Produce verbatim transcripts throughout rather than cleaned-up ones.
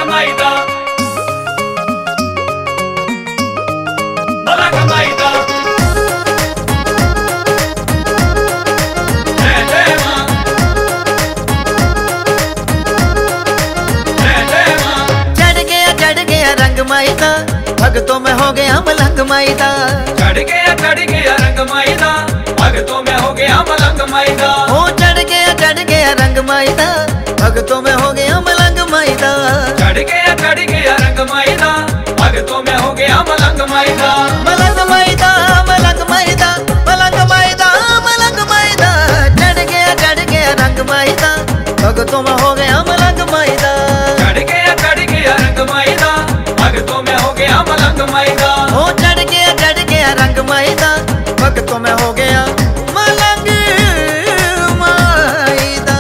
माईदा मलंग माईदा जय जय मां जय जय मां। चढ़ गया चढ़ गया रंग माईदा भगतों में हो गया मलंग माईदा। चढ़ गया चढ़ गया रंग माईदा भगतों में हो गया मलंग माईदा। ओ चढ़ गया चढ़ गया रंग माईदा भगतों में हो गया मलंग माईदा। चढ़ गया चढ़ गया रंग माईदा भगतों में हो गया मलंग माईदा। मलंग माईदा मलंग माईदा मलंग माईदा मलंग माईदा। चढ़ गया चढ़ गया रंग माईदा भगतों में हो गया मलंग माईदा। चढ़ गया चढ़ गया रंग माईदा भगतों में हो गया मलंग माईदा। ओ चढ़ गया चढ़ गया रंग माईदा भगतों में हो गया मलंग माईदा।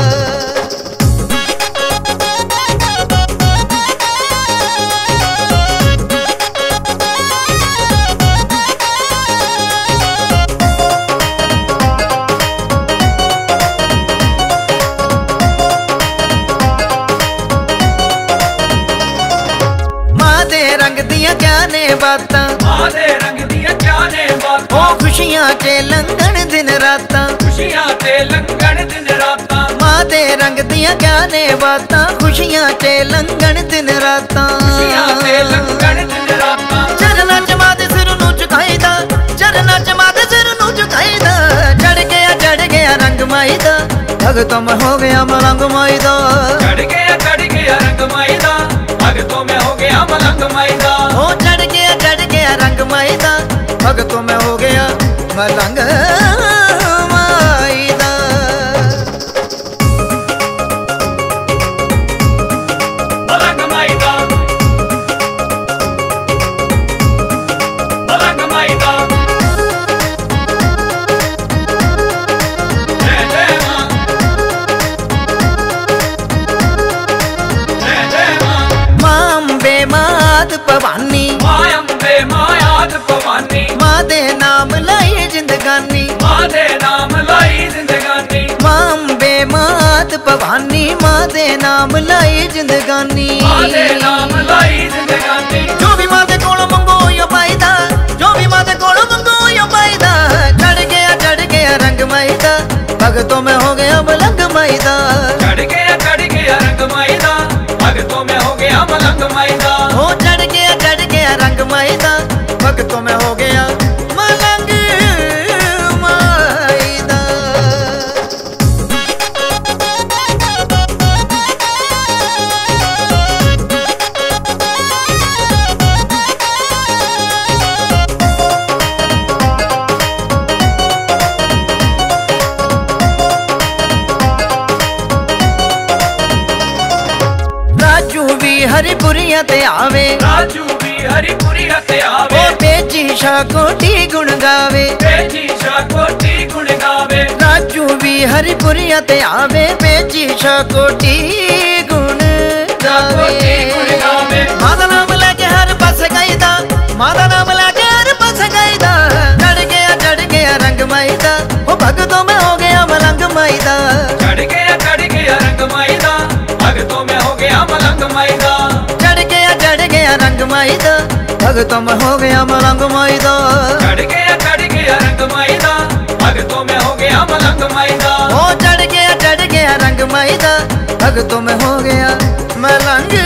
मां दे रंग दिया क्या ने बातां मां दे रंग दिया क्या ने बातां। ओ खुशियां च लंघन दिन रातां खुशियां ते लंघन दिन रातां। मां दे रंग दिया क्या ने बातां खुशियां च लंघन दिन रातां। खुशियां ते लंघन दिन रातां। चरना च मां दे सिर नूं झुकाईदा चरना च मां दे सिर नूं झुकाईदा। चढ़ गया चढ़ गया रंग माईदा भगतों में हो गया मलंग माईदा। चढ़ गया चढ़ गया रंग माईदा भगतों में हो गया मलंग माईदा। ओ चढ़ गया चढ़ गया रंग माईदा भगतों में हो गया मलंग माईदा। मलंग माईदा मलंग माईदा जय जय मां जय जय मां। मां अम्बे मात भवानी मां अम्बे मायाद भवानी। मां दे नाम लाई जिंदगानी मां दे नाम लाई जिंदगानी। मां अम्बे मात भवानी मां दे नाम लाई जिंदगानी। मां दे नाम लाई जिंदगानी। जो भी मां दे कोलों मंगो यो पाईदा जो भी मां दे कोलों मंगो यो पाईदा। चढ़ गया चढ़ गया रंग माईदा भगतों में हो गया मलंग माईदा। चढ़ गया चढ़ गया रंग माईदा भगतों में हो गया मलंग माईदा। ओ चढ़ गया चढ़ गया रंग माईदा भगतों में हो गया मलंग माईदा। राजू भी हरिपुरिया ते आवे राजू भी हरिपुरी हते ओ आवे। बेची शा कोटी गुण गावे। बेची शा कोटी गुण गावे। राजू भी हरिपुरिया ते आवे बेची शा कोटी गुण कोटी गुण गावे। गावे। मादा नाम लेके हर पास गाईदा मादा नाम लेके हर पास गाईदा। चढ़ गया चढ़ गया रंग माईदा ओ भगतों में हो गया मलंग माईदा। चढ़ गया चढ़ गया रंग माईदा भगतों में हो गया मलंग माईदा। चढ़ गया चढ़ गया रंग माईदा भगतों में हो गया मलंग माईदा। चढ़ गया चढ़ गया रंग माईदा भगतों में हो गया मलंग माईदा। ओ चढ़ गया चढ़ गया रंग माईदा भगतों में हो गया मलंग